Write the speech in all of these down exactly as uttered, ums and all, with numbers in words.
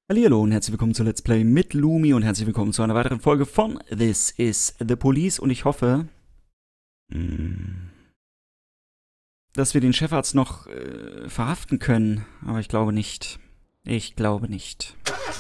Hallihallo und herzlich willkommen zu Let's Play mit Lumi und herzlich willkommen zu einer weiteren Folge von This is the Police und ich hoffe, hm, dass wir den Chefarzt noch äh, verhaften können, aber ich glaube nicht. Ich glaube nicht.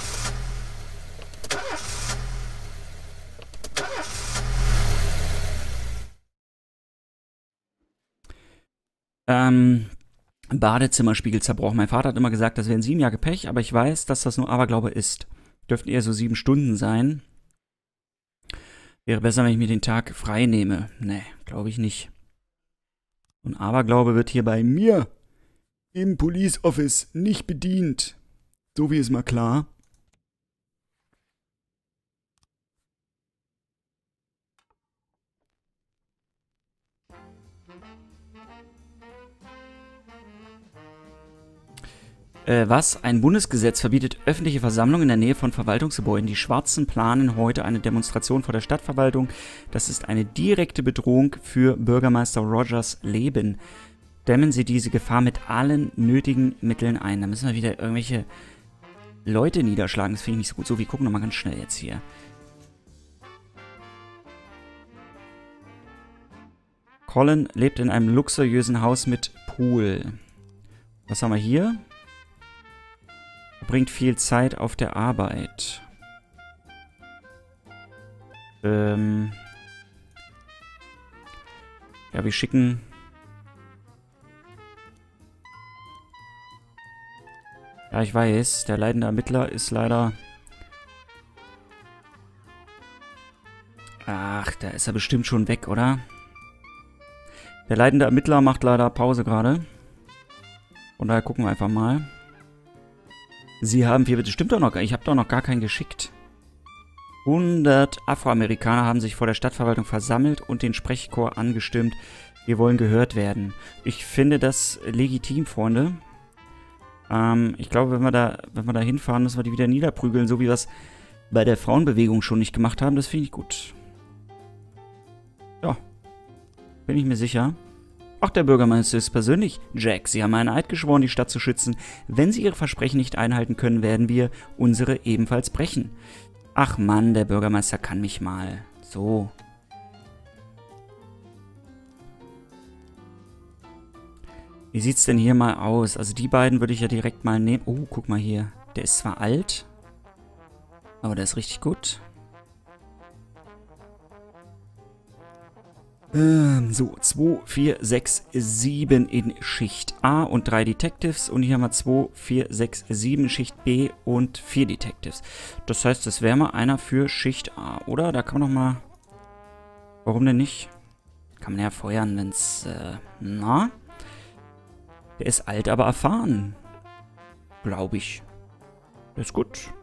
Ähm, Badezimmerspiegel zerbrochen. Mein Vater hat immer gesagt, das wären sieben Jahre Pech, aber ich weiß, dass das nur Aberglaube ist. Dürften eher so sieben Stunden sein. Wäre besser, wenn ich mir den Tag frei nehme. Nee, glaube ich nicht. Und Aberglaube wird hier bei mir im Police Office nicht bedient. So wie ist mal klar. Äh, was? Ein Bundesgesetz verbietet öffentliche Versammlungen in der Nähe von Verwaltungsgebäuden. Die Schwarzen planen heute eine Demonstration vor der Stadtverwaltung. Das ist eine direkte Bedrohung für Bürgermeister Rogers Leben. Dämmen Sie diese Gefahr mit allen nötigen Mitteln ein. Da müssen wir wieder irgendwelche Leute niederschlagen. Das finde ich nicht so gut. So, wir gucken nochmal ganz schnell jetzt hier. Colin lebt in einem luxuriösen Haus mit Pool. Was haben wir hier? Bringt viel Zeit auf der Arbeit. Ähm. Ja, wir schicken. Ja, ich weiß, der leidende Ermittler ist leider. Ach, da ist er bestimmt schon weg, oder? Der leidende Ermittler macht leider Pause gerade. Von daher gucken wir einfach mal. Sie haben vier, bitte stimmt doch noch, ich habe doch noch gar keinen geschickt. hundert Afroamerikaner haben sich vor der Stadtverwaltung versammelt und den Sprechchor angestimmt. Wir wollen gehört werden. Ich finde das legitim, Freunde. Ähm, ich glaube, wenn wir da, wenn wir da hinfahren, müssen wir die wieder niederprügeln, so wie wir es bei der Frauenbewegung schon nicht gemacht haben. Das finde ich gut. Ja, bin ich mir sicher. Ach, der Bürgermeister ist persönlich. Jack, Sie haben einen Eid geschworen, die Stadt zu schützen. Wenn Sie Ihre Versprechen nicht einhalten können, werden wir unsere ebenfalls brechen. Ach Mann, der Bürgermeister kann mich mal. So. Wie sieht's denn hier mal aus? Also die beiden würde ich ja direkt mal nehmen. Oh, guck mal hier. Der ist zwar alt, aber der ist richtig gut. Ähm, so, zwei, vier, sechs, sieben in Schicht A und drei Detectives. Und hier haben wir zwei, vier, sechs, sieben Schicht B und vier Detectives. Das heißt, das wäre mal einer für Schicht A, oder? Da kann man noch mal... Warum denn nicht? Kann man ja feuern, wenn's... Äh, na? Der ist alt, aber erfahren. Glaube ich. Der ist gut.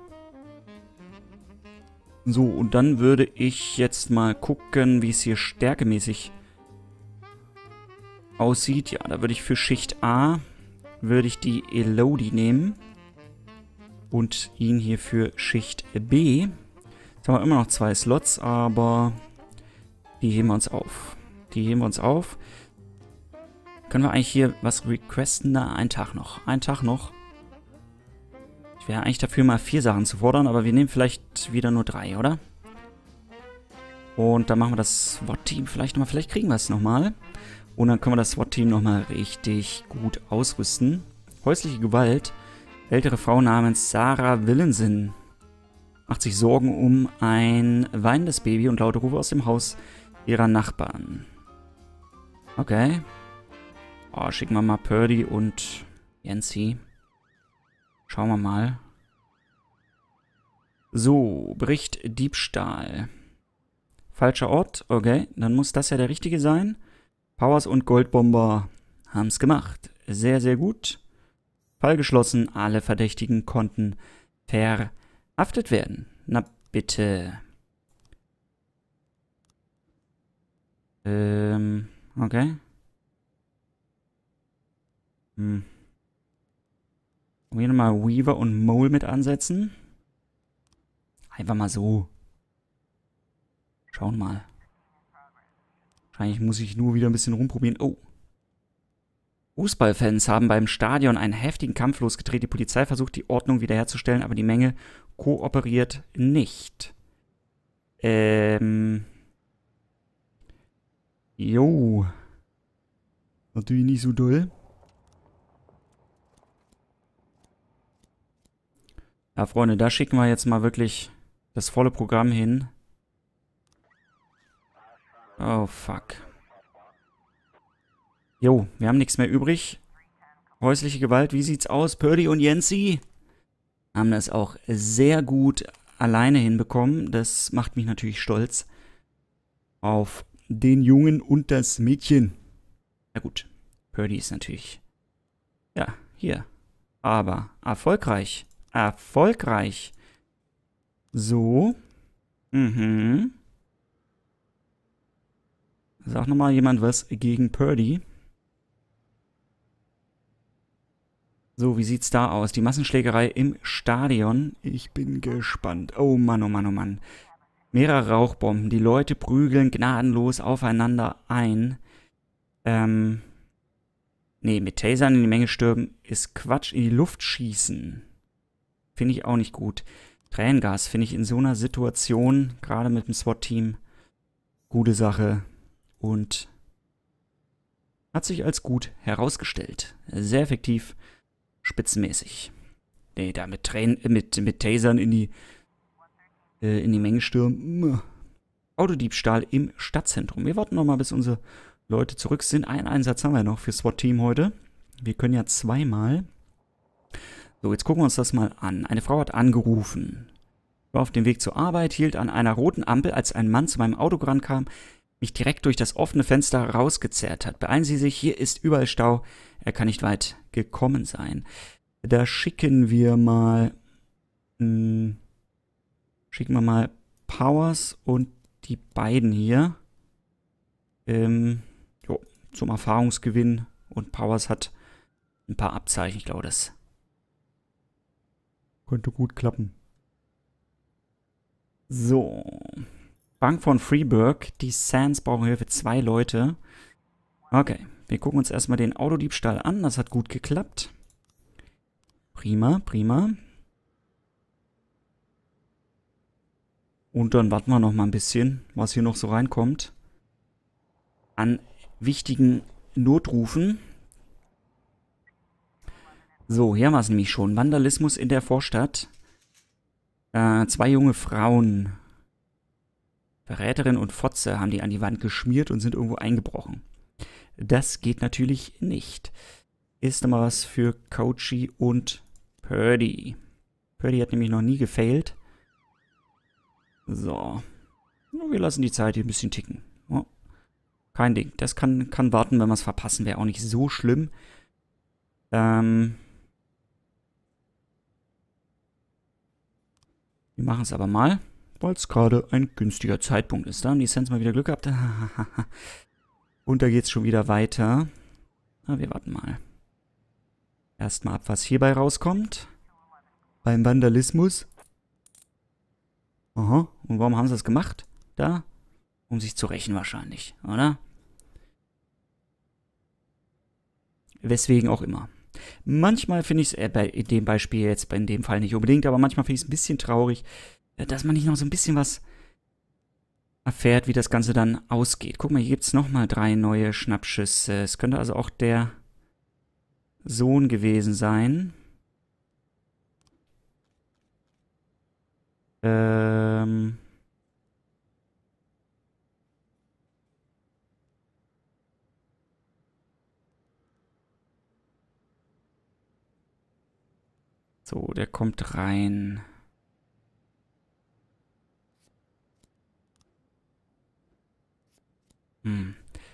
So, und dann würde ich jetzt mal gucken, wie es hier stärkemäßig aussieht. Ja, da würde ich für Schicht A, würde ich die Elodie nehmen. Und ihn hier für Schicht B. Jetzt haben wir immer noch zwei Slots, aber die heben wir uns auf. Die heben wir uns auf. Können wir eigentlich hier was requesten? Na, einen Tag noch. Einen Tag noch. Ich wäre eigentlich dafür, mal vier Sachen zu fordern, aber wir nehmen vielleicht wieder nur drei, oder? Und dann machen wir das SWAT-Team vielleicht nochmal. Vielleicht kriegen wir es nochmal. Und dann können wir das SWAT-Team nochmal richtig gut ausrüsten. Häusliche Gewalt. Ältere Frau namens Sarah Willensen macht sich Sorgen um ein weinendes Baby und laute Rufe aus dem Haus ihrer Nachbarn. Okay. Oh, schicken wir mal Purdy und Yancy. Schauen wir mal. So, Bericht Diebstahl. Falscher Ort, okay, dann muss das ja der richtige sein. Powers und Goldbomber haben es gemacht. Sehr, sehr gut. Fall geschlossen, alle Verdächtigen konnten verhaftet werden. Na bitte. Ähm, okay. Hm. Wir nochmal Weaver und Mole mit ansetzen. Einfach mal so. Schauen mal. Wahrscheinlich muss ich nur wieder ein bisschen rumprobieren. Oh. Fußballfans haben beim Stadion einen heftigen Kampf losgetreten. Die Polizei versucht, die Ordnung wiederherzustellen, aber die Menge kooperiert nicht. Ähm. Jo. Natürlich nicht so doll. Ja, Freunde, da schicken wir jetzt mal wirklich das volle Programm hin. Oh, fuck. Jo, wir haben nichts mehr übrig. Häusliche Gewalt, wie sieht's aus? Purdy und Yancy haben das auch sehr gut alleine hinbekommen. Das macht mich natürlich stolz auf den Jungen und das Mädchen. Na gut, Purdy ist natürlich, ja, hier. Aber erfolgreich. Erfolgreich. So. Mhm. Sag nochmal jemand was gegen Purdy. So, wie sieht's da aus? Die Massenschlägerei im Stadion. Ich bin gespannt. Oh Mann, oh Mann, oh Mann. Mehrere Rauchbomben. Die Leute prügeln gnadenlos aufeinander ein. Ähm. Nee, mit Tasern in die Menge stürmen ist Quatsch. In die Luft schießen. Finde ich auch nicht gut. Tränengas finde ich in so einer Situation, gerade mit dem SWAT-Team, gute Sache. Und hat sich als gut herausgestellt. Sehr effektiv. Spitzenmäßig. Nee, da mit Tränen, äh, mit, mit Tasern in die, äh, in die Menge stürmen. Autodiebstahl im Stadtzentrum. Wir warten noch mal, bis unsere Leute zurück sind. Einen Einsatz haben wir noch für SWAT-Team heute. Wir können ja zweimal. So, jetzt gucken wir uns das mal an. Eine Frau hat angerufen. Ich war auf dem Weg zur Arbeit, hielt an einer roten Ampel, als ein Mann zu meinem Auto rankam, mich direkt durch das offene Fenster rausgezerrt hat. Beeilen Sie sich, hier ist überall Stau. Er kann nicht weit gekommen sein. Da schicken wir mal, mh, schicken wir mal Powers und die beiden hier ähm, jo, zum Erfahrungsgewinn. Und Powers hat ein paar Abzeichen. Ich glaube, das könnte gut klappen. So. Bank von Freeburg. Die Sands brauchen Hilfe. Zwei Leute. Okay. Wir gucken uns erstmal den Autodiebstahl an. Das hat gut geklappt. Prima, prima. Und dann warten wir noch mal ein bisschen, was hier noch so reinkommt. An wichtigen Notrufen. So, hier haben wir es nämlich schon. Vandalismus in der Vorstadt. Äh, zwei junge Frauen. Verräterin und Fotze haben die an die Wand geschmiert und sind irgendwo eingebrochen. Das geht natürlich nicht. Ist aber was für Coachy und Purdy. Purdy hat nämlich noch nie gefailt. So. Wir lassen die Zeit hier ein bisschen ticken. Oh. Kein Ding. Das kann, kann warten, wenn wir es verpassen. Wäre auch nicht so schlimm. Ähm... Wir machen es aber mal, weil es gerade ein günstiger Zeitpunkt ist. Da haben die Sands mal wieder Glück gehabt. Und da geht es schon wieder weiter. Na, wir warten mal. Erstmal ab, was hierbei rauskommt. Beim Vandalismus. Aha. Und warum haben sie das gemacht? Da? Um sich zu rächen wahrscheinlich, oder? Weswegen auch immer. Manchmal finde ich es, äh, bei dem Beispiel jetzt, bei in dem Fall nicht unbedingt, aber manchmal finde ich es ein bisschen traurig, dass man nicht noch so ein bisschen was erfährt, wie das Ganze dann ausgeht. Guck mal, hier gibt es nochmal drei neue Schnappschüsse. Es könnte also auch der Sohn gewesen sein. Ähm... So, der kommt rein. Hm.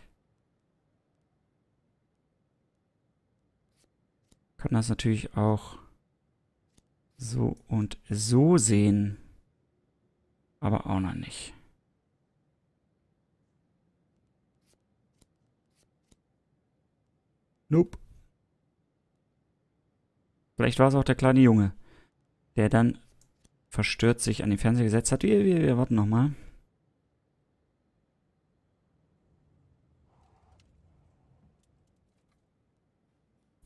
Kann das natürlich auch so und so sehen. Aber auch noch nicht. Nope. Vielleicht war es auch der kleine Junge, der dann verstört sich an den Fernseher gesetzt hat. Wir, wir, wir warten nochmal.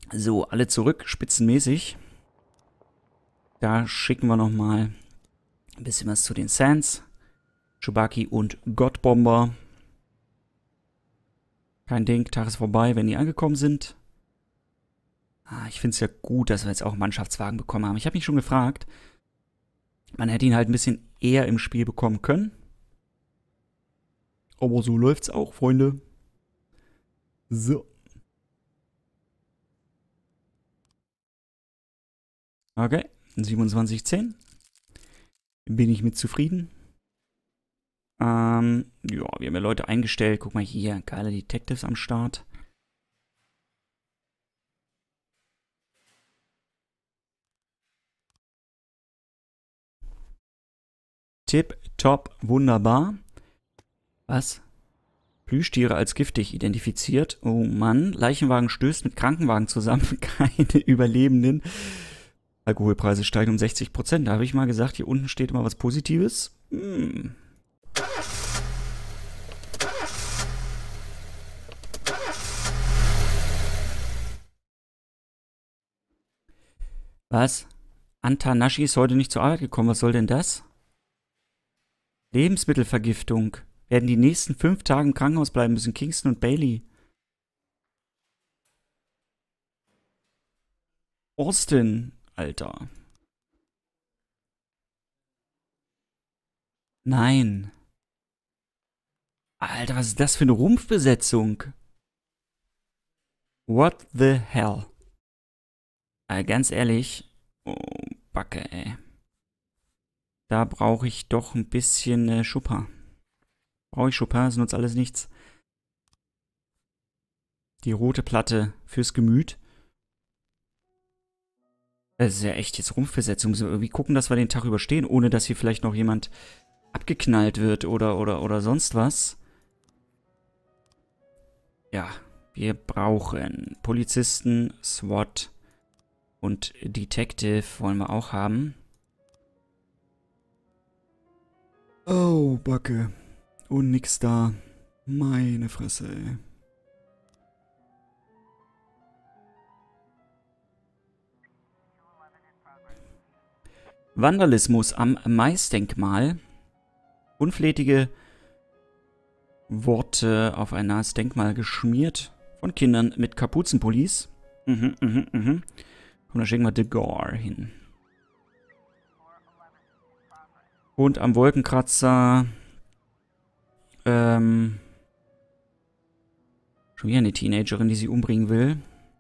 So, alle zurück, spitzenmäßig. Da schicken wir nochmal ein bisschen was zu den Sands. Chewbacca und Gottbomber. Kein Ding, Tag ist vorbei, wenn die angekommen sind. Ah, ich finde es ja gut, dass wir jetzt auch einen Mannschaftswagen bekommen haben. Ich habe mich schon gefragt, man hätte ihn halt ein bisschen eher im Spiel bekommen können. Aber so läuft's auch, Freunde. So. Okay, siebenundzwanzig zehn. Bin ich mit zufrieden. Ähm, ja, wir haben ja Leute eingestellt. Guck mal hier, geile Detectives am Start. Tip, top, wunderbar. Was? Plüschtiere als giftig identifiziert. Oh Mann, Leichenwagen stößt mit Krankenwagen zusammen. Keine Überlebenden. Alkoholpreise steigen um sechzig Prozent. Da habe ich mal gesagt, hier unten steht immer was Positives. Hm. Was? Antanashi ist heute nicht zur Arbeit gekommen. Was soll denn das? Lebensmittelvergiftung. Werden die nächsten fünf Tage im Krankenhaus bleiben müssen. Kingston und Bailey. Austin, Alter. Nein. Alter, was ist das für eine Rumpfbesetzung? What the hell? Also ganz ehrlich. Oh, Backe, ey. Da brauche ich doch ein bisschen äh, Schupper. Brauche ich Schupper, ist uns alles nichts. Die rote Platte fürs Gemüt. Das ist ja echt jetzt Rumpfbesetzung. So irgendwie gucken, dass wir den Tag überstehen, ohne dass hier vielleicht noch jemand abgeknallt wird oder, oder, oder sonst was. Ja, wir brauchen Polizisten, SWAT und Detective wollen wir auch haben. Oh, Backe. Und nix da. Meine Fresse, ey. Vandalismus am Maisdenkmal. Unflätige Worte auf ein nahes Denkmal geschmiert von Kindern mit Kapuzenpullis. Mhm, mhm, mhm. Und da schicken wir De Gore hin. Und am Wolkenkratzer ähm, schon wieder eine Teenagerin, die sie umbringen will.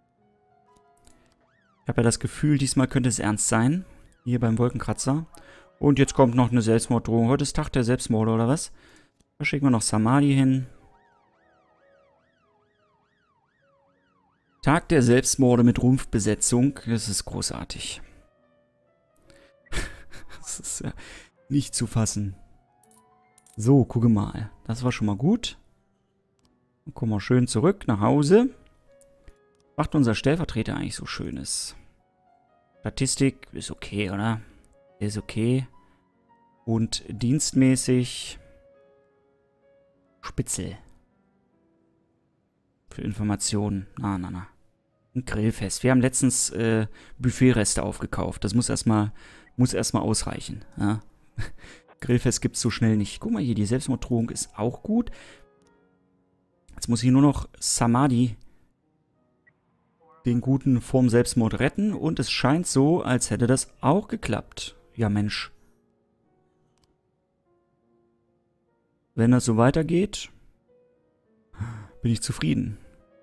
Ich habe ja das Gefühl, diesmal könnte es ernst sein. Hier beim Wolkenkratzer. Und jetzt kommt noch eine Selbstmorddrohung. Heute ist Tag der Selbstmorde, oder was? Da schicken wir noch Samadhi hin. Tag der Selbstmorde mit Rumpfbesetzung. Das ist großartig. Das ist ja nicht zu fassen. So, gucke mal. Das war schon mal gut. Dann kommen wir schön zurück nach Hause. Macht unser Stellvertreter eigentlich so Schönes? Statistik ist okay, oder? Ist okay. Und dienstmäßig Spitzel. Für Informationen. Na, na, na. Ein Grillfest. Wir haben letztens äh, Buffetreste aufgekauft. Das muss erstmal muss erstmal ausreichen. Ja? Grillfest gibt es so schnell nicht. Guck mal hier, die Selbstmorddrohung ist auch gut. Jetzt muss ich nur noch Samadhi, den Guten, vorm Selbstmord retten. Und es scheint so, als hätte das auch geklappt. Ja, Mensch. Wenn das so weitergeht, bin ich zufrieden.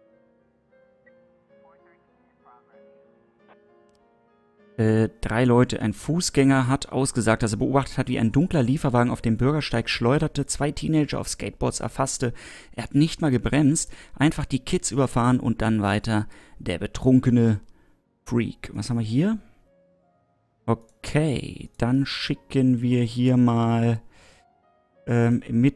Äh, drei Leute. Ein Fußgänger hat ausgesagt, dass er beobachtet hat, wie ein dunkler Lieferwagen auf dem Bürgersteig schleuderte, zwei Teenager auf Skateboards erfasste. Er hat nicht mal gebremst, einfach die Kids überfahren und dann weiter der betrunkene Freak. Was haben wir hier? Okay, dann schicken wir hier mal ähm, mit...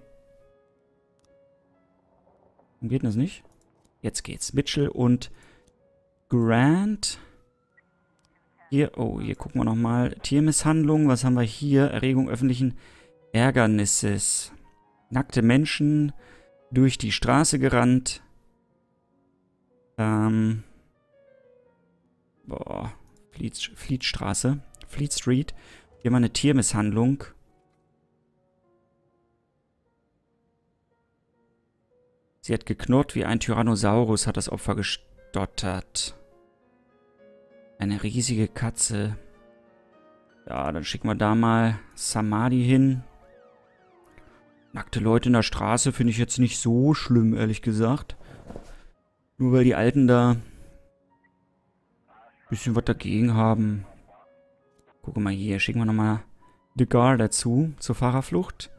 Warum geht das nicht? Jetzt geht's. Mitchell und Grant... Hier, oh, hier gucken wir nochmal. Tiermisshandlung, was haben wir hier? Erregung öffentlichen Ärgernisses. Nackte Menschen durch die Straße gerannt. Ähm. Boah. Fleet, Fleetstraße. Fleet Street. Hier mal eine Tiermisshandlung. Sie hat geknurrt wie ein Tyrannosaurus, hat das Opfer gestottert. Eine riesige Katze. Ja, dann schicken wir da mal Samadhi hin. Nackte Leute in der Straße finde ich jetzt nicht so schlimm, ehrlich gesagt. Nur weil die Alten da ein bisschen was dagegen haben. Guck mal hier, schicken wir nochmal The Guard dazu, zur Fahrerflucht.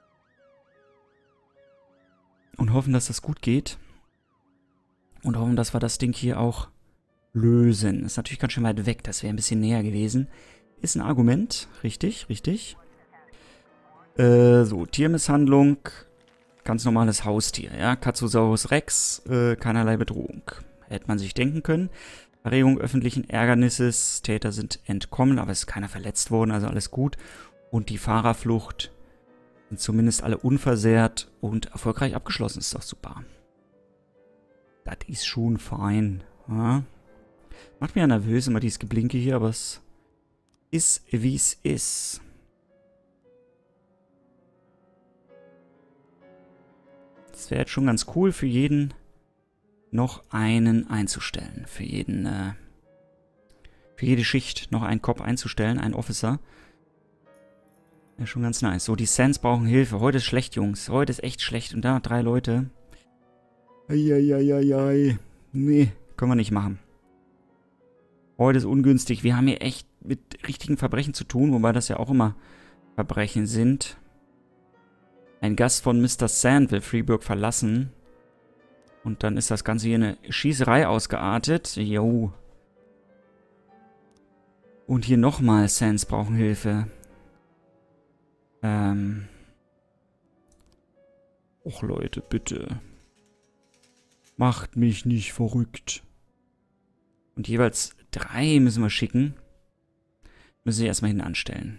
Und hoffen, dass das gut geht. Und hoffen, dass wir das Ding hier auch lösen. Ist natürlich ganz schön weit weg, das wäre ein bisschen näher gewesen. Ist ein Argument, richtig, richtig. Äh, so, Tiermisshandlung. Ganz normales Haustier, ja. Katzosaurus Rex, äh, keinerlei Bedrohung. Hätte man sich denken können. Erregung öffentlichen Ärgernisses. Täter sind entkommen, aber es ist keiner verletzt worden, also alles gut. Und die Fahrerflucht sind zumindest alle unversehrt und erfolgreich abgeschlossen. Ist doch super. Das ist schon fein. Ja. Macht mich ja nervös, immer dieses Geblinke hier, aber es ist, wie es ist. Das wäre jetzt schon ganz cool, für jeden noch einen einzustellen. Für jeden, äh, für jede Schicht noch einen Cop einzustellen, einen Officer. Wäre schon ganz nice. So, die Sands brauchen Hilfe. Heute ist schlecht, Jungs. Heute ist echt schlecht. Und da drei Leute. Eieieiei. Nee, können wir nicht machen. Heute ist ungünstig. Wir haben hier echt mit richtigen Verbrechen zu tun, wobei das ja auch immer Verbrechen sind. Ein Gast von Mister Sand will Freeburg verlassen. Und dann ist das Ganze hier eine Schießerei ausgeartet. Jo. Und hier nochmal Sands brauchen Hilfe. Ähm. Och Leute, bitte. Macht mich nicht verrückt. Und jeweils drei müssen wir schicken. Müssen sie erstmal hinten anstellen.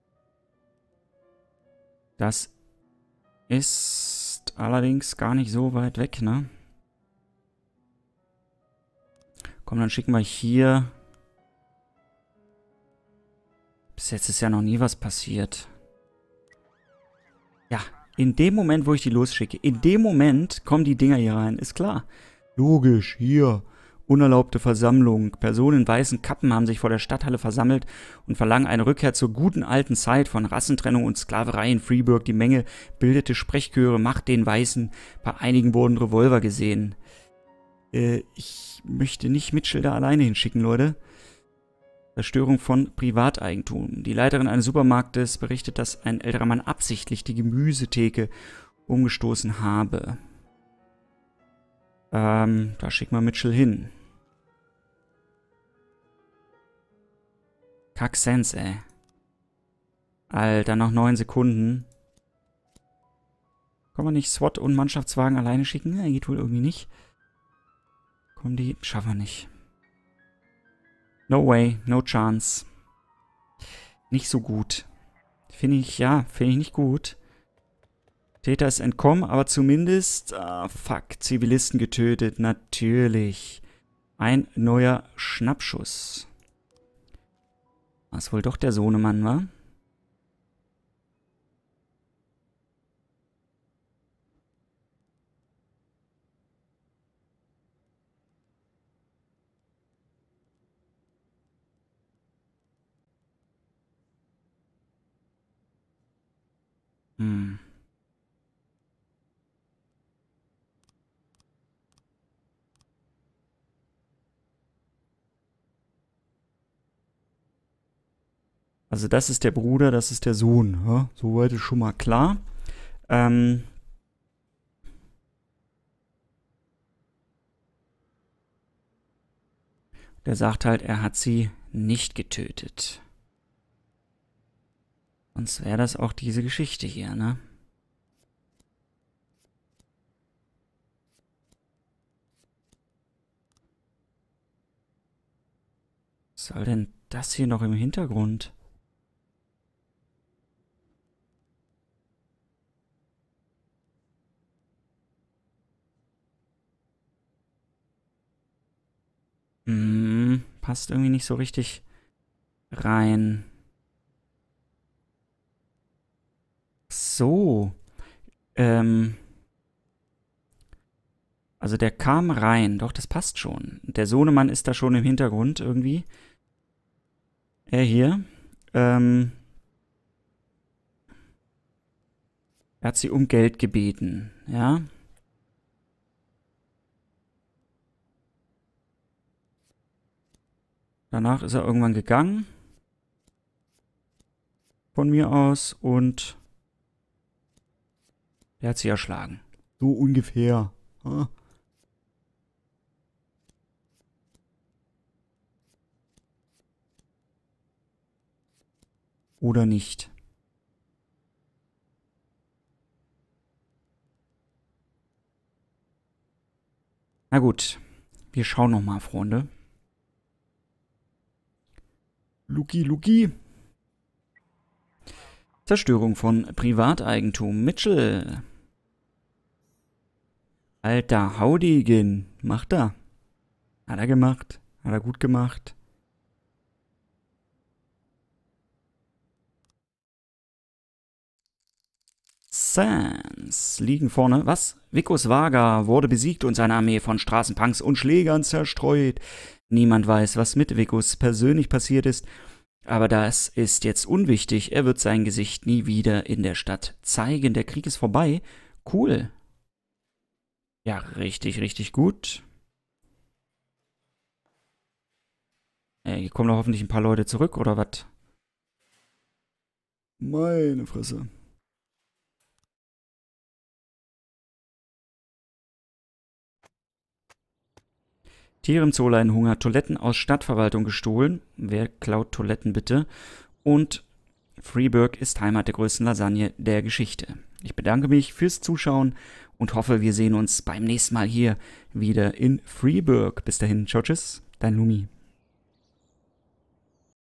Das ist allerdings gar nicht so weit weg, ne? Komm, dann schicken wir hier. Bis jetzt ist ja noch nie was passiert. Ja, in dem Moment, wo ich die losschicke, in dem Moment kommen die Dinger hier rein, ist klar. Logisch, hier. Unerlaubte Versammlung. Personen in weißen Kappen haben sich vor der Stadthalle versammelt und verlangen eine Rückkehr zur guten alten Zeit von Rassentrennung und Sklaverei in Freeburg. Die Menge bildete Sprechchöre, macht den Weißen. Bei einigen wurden Revolver gesehen. Äh, ich möchte nicht Mitchell da alleine hinschicken, Leute. Zerstörung von Privateigentum. Die Leiterin eines Supermarktes berichtet, dass ein älterer Mann absichtlich die Gemüsetheke umgestoßen habe. Ähm, da schicken wir Mitchell hin. Kack-Sense, ey. Alter, noch neun Sekunden. Können wir nicht SWAT und Mannschaftswagen alleine schicken? Ja, geht wohl irgendwie nicht. Kommen die? Schaffen wir nicht. No way, no chance. Nicht so gut. Finde ich, ja, finde ich nicht gut. Täter ist entkommen, aber zumindest, ah, fuck, Zivilisten getötet, natürlich. Ein neuer Schnappschuss. Was wohl doch der Sohnemann war? Hm. Also das ist der Bruder, das ist der Sohn. Ja? Soweit ist schon mal klar. Ähm... Der sagt halt, er hat sie nicht getötet. Sonst wäre das auch diese Geschichte hier, ne? Was soll denn das hier noch im Hintergrund? Hm, passt irgendwie nicht so richtig rein. So. Ähm. Also der kam rein. Doch, das passt schon. Der Sohnemann ist da schon im Hintergrund irgendwie. Er hier. Ähm. Er hat sie um Geld gebeten. Ja. Danach ist er irgendwann gegangen. Von mir aus. Und er hat sie erschlagen. So ungefähr. Ah. Oder nicht. Na gut. Wir schauen noch mal, Freunde. Luki, Luki. Zerstörung von Privateigentum. Mitchell. Alter Haudigen. Macht er. Hat er gemacht. Hat er gut gemacht. Sans liegen vorne. Was? Vicus Vaga wurde besiegt und seine Armee von Straßenpunks und Schlägern zerstreut. Niemand weiß, was mit Vicus persönlich passiert ist. Aber das ist jetzt unwichtig. Er wird sein Gesicht nie wieder in der Stadt zeigen. Der Krieg ist vorbei. Cool. Ja, richtig, richtig gut. Ey, hier kommen doch hoffentlich ein paar Leute zurück, oder was? Meine Fresse. Tiere im Zoo leiden Hunger. Toiletten aus Stadtverwaltung gestohlen. Wer klaut Toiletten bitte? Und Freeburg ist Heimat der größten Lasagne der Geschichte. Ich bedanke mich fürs Zuschauen und hoffe, wir sehen uns beim nächsten Mal hier wieder in Freeburg. Bis dahin, ciao, tschüss, dein Lumi.